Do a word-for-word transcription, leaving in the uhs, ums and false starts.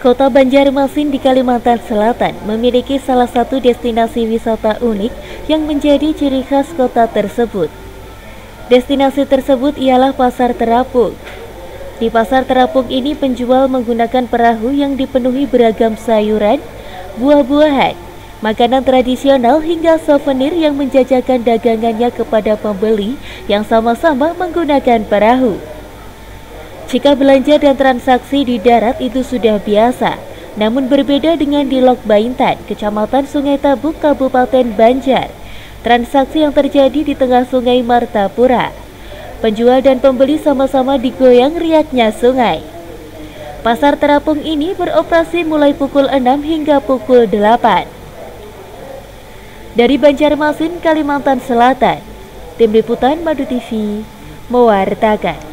Kota Banjarmasin di Kalimantan Selatan memiliki salah satu destinasi wisata unik yang menjadi ciri khas kota tersebut. Destinasi tersebut ialah Pasar Terapung. Di Pasar Terapung ini penjual menggunakan perahu yang dipenuhi beragam sayuran, buah-buahan, makanan tradisional hingga souvenir yang menjajakan dagangannya kepada pembeli yang sama-sama menggunakan perahu. Jika belanja dan transaksi di darat itu sudah biasa, namun berbeda dengan di Lok Baintan, Kecamatan Sungai Tabuk, Kabupaten Banjar. Transaksi yang terjadi di tengah Sungai Martapura. Penjual dan pembeli sama-sama digoyang riaknya sungai. Pasar Terapung ini beroperasi mulai pukul enam hingga pukul delapan. Dari Banjarmasin, Kalimantan Selatan, Tim Liputan Madu T V mewartakan.